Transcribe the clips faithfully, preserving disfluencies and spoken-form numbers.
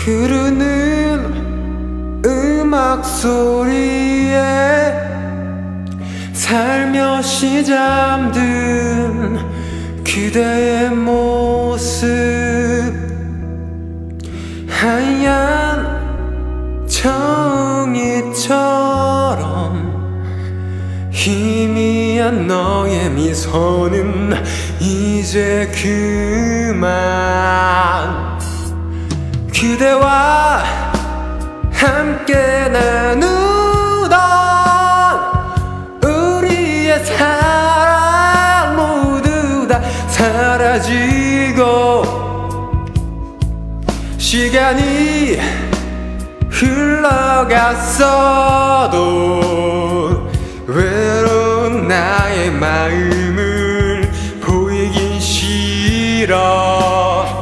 흐르는 음악 소리에 살며시 잠든 그대의 모습, 하얀 정이처럼 희미한 너의 미소는 이제 그만. 그대와 함께 나누던 우리의 사랑 모두 다 사라지고 시간이 흘러갔어도 외로운 나의 마음을 보이긴 싫어.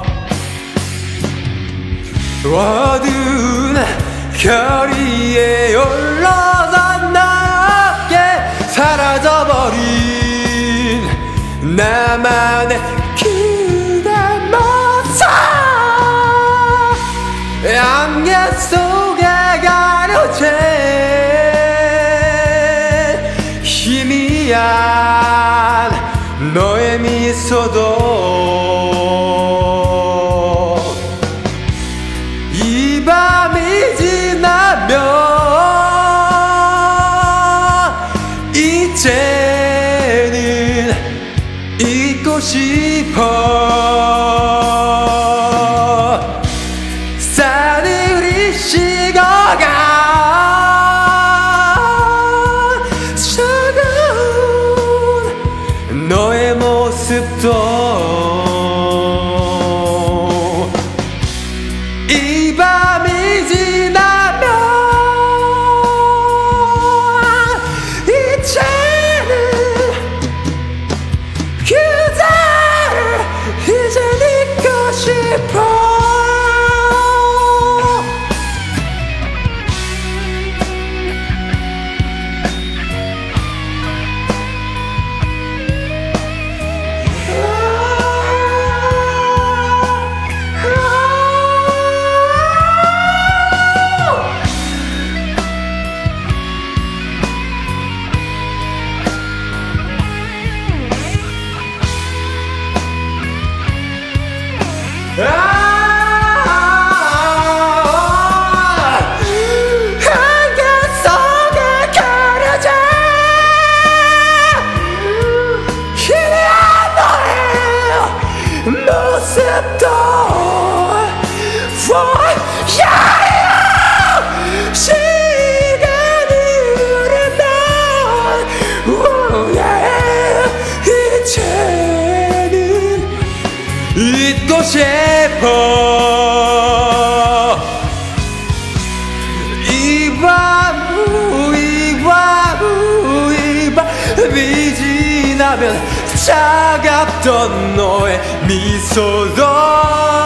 어두운 거리에 올라서 낮게 사라져버린 나만의 그대 모습, 안개 속에 가려진 희미한 너의 미소도 이 밤이 지나면 이제는 잊고 싶어. 싸늘히 식어간 차가운 너의 모습도 이 밤이 지나면 이제는 그대를 이제 잊고 싶어. 안개 속에 가려진 희미한 너의 모습도 시간이 흐르면 이제는 잊고 싶어. 이 밤 이 밤 이 밤이 지나면 차갑던 너의 미소도